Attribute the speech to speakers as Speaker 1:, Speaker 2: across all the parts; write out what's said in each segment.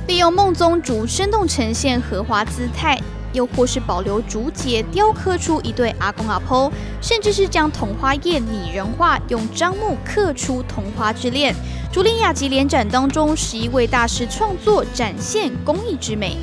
Speaker 1: 利用梦宗竹生动呈现荷花姿态，又或是保留竹节雕刻出一对阿公阿婆，甚至是将桐花叶拟人化，用樟木刻出桐花之恋。竹林雅集联展当中，11位大师创作展现工艺之美。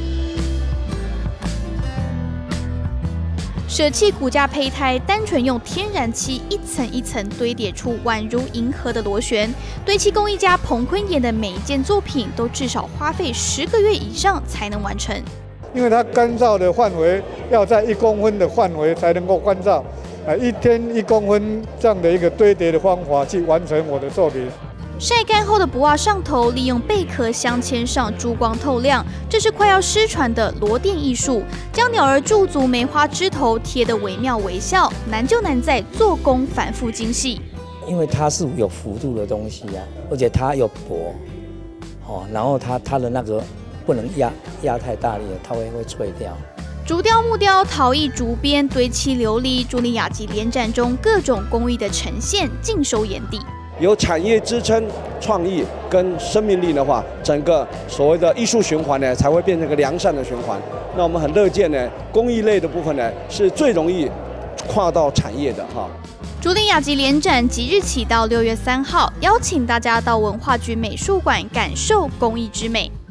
Speaker 1: 舍弃骨架胚胎，单纯用天然漆一层一层堆叠出宛如银河的螺旋。堆漆工艺家彭坤炎的每一件作品都至少花费10个月以上才能完成。
Speaker 2: 因为它干燥的范围要在1公分的范围才能够干燥，1天1公分这样的一个堆叠的方法去完成我的作品。
Speaker 1: 晒干后的不袜上头，利用贝壳镶嵌上珠光透亮，这是快要失传的螺钿艺术。将鸟儿驻足梅花枝头贴得惟妙惟肖，难就难在做工繁复精细。
Speaker 3: 因为它是有幅度的东西啊，而且它有薄，然后它的那个不能压太大力，它会脆掉。
Speaker 1: 竹雕、木雕、陶艺、竹编、堆砌琉璃，竹林雅集联展中各种工艺的呈现尽收眼底。
Speaker 4: 有产业支撑、创意跟生命力的话，整个所谓的艺术循环呢，才会变成一个良善的循环。那我们很乐见呢，工艺类的部分呢，是最容易跨到产业的哈。
Speaker 1: 竹林雅集联展即日起到6月3号，邀请大家到文化局美术馆感受工艺之美。